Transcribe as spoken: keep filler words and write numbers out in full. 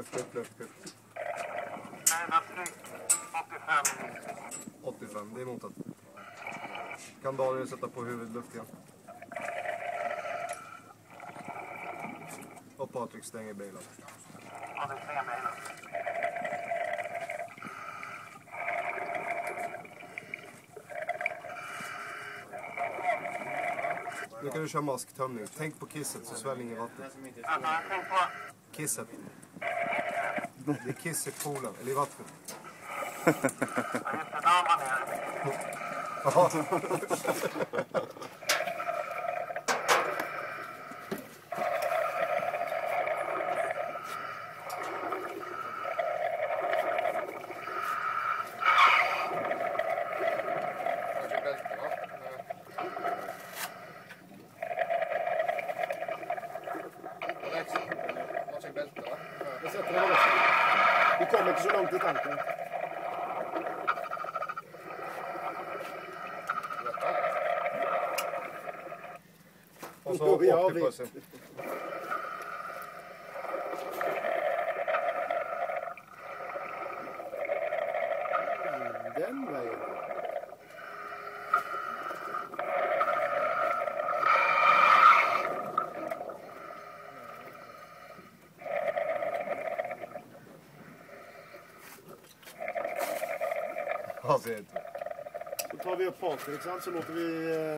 Luft, luft, luft, luft. åttiofem. åttiofem, det är motat. Kan Daniel sätta på huvudluft igen? Och Patrik stänger bilen. Ja, det stänger bilen. Nu kan du köra masktömning. Tänk på kisset så sväller ingen vatten. Alltså, tänk på... Kisset. Det är kiss i poolen, eller i vattnet. Ja, just det, där var nere. Jaha. Jag sätter den. Vi kommer inte så långt i tanken. Och så octopusen. Den vägen. Ja, ser inte. Då tar vi upp Patrik, så låter vi...